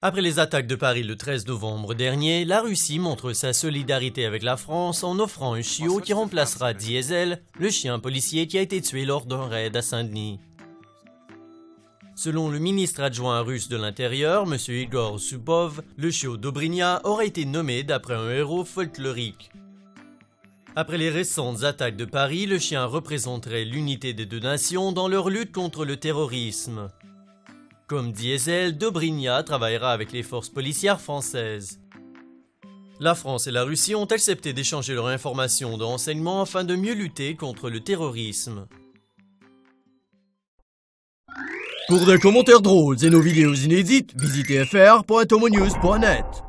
Après les attaques de Paris le 13 novembre dernier, la Russie montre sa solidarité avec la France en offrant un chiot qui remplacera Diesel, le chien policier qui a été tué lors d'un raid à Saint-Denis. Selon le ministre adjoint russe de l'Intérieur, M. Igor Subov, le chiot Dobrynia aurait été nommé d'après un héros folklorique. Après les récentes attaques de Paris, le chien représenterait l'unité des deux nations dans leur lutte contre le terrorisme. Comme Diesel, Dobrynia travaillera avec les forces policières françaises. La France et la Russie ont accepté d'échanger leurs informations de renseignement afin de mieux lutter contre le terrorisme. Pour des commentaires drôles et nos vidéos inédites, visitez fr.tomonews.net.